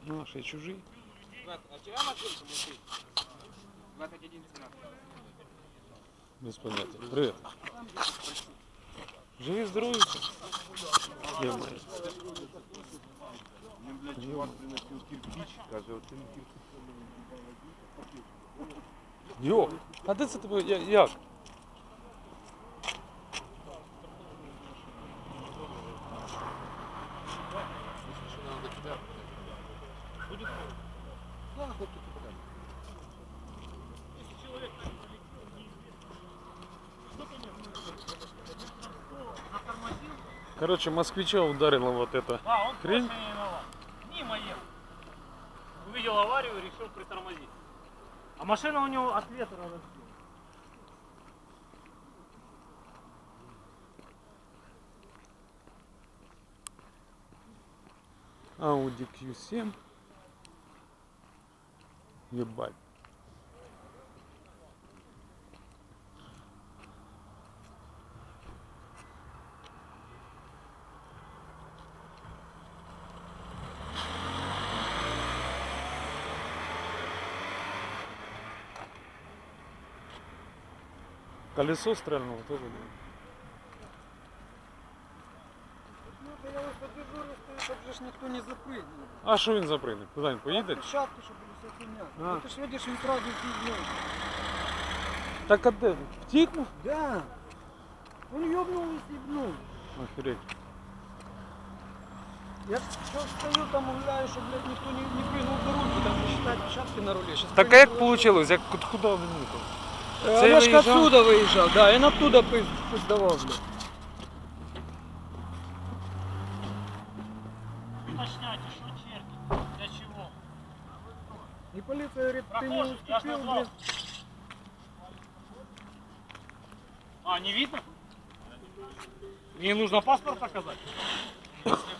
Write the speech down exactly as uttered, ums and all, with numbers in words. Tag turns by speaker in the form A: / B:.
A: Наши чужие.
B: А вчера машинку мужик? двадцать один семнадцать.
A: Без понятия. Привет. Живи здоровье. Ё-моё.
C: Мне, блядь, чувак приносил кирпич, каже, от він кирпич.
A: Йо, а де це тебе, я- як? Короче, москвича ударила вот эта
D: А, он
A: хрень.
D: точно не виноват. Мимо ехал. Увидел аварию и решил притормозить. А машина у него от ветра разбила.
A: Audi кью семь. Ебать. Колесо стрельнуло тоже.
B: Ну, я ось подежурю, щоб же ж ніхто не запрыгнув.
A: А що він запрыгне? Куди він поїде?
B: Печатки, щоб були все хуйня.
A: А.
B: Ну, ти ж видиш, він сразу фігнув.
A: Так а де? Втікнув?
B: Да. Он ёбнул и съебнул.
A: Охереть.
B: Я сейчас стою там, гуляю, чтобы, блядь, никто не, не прыгнул за руль, потому что считать печатки на руле. Сейчас
A: Так а як вийшло? Як куди він їхав?
B: Э,
A: Це
B: Олежка
A: виїжджав?
B: оттуда выезжал, да, он оттуда пиздовал, блядь.
D: Уточняйте, что черти? Для чего?
B: И полиция говорит, ты не
D: Прохожий, я ж
B: уступил,
D: назвал.
B: блядь.
D: А, не видно? Мне нужно паспорт показать?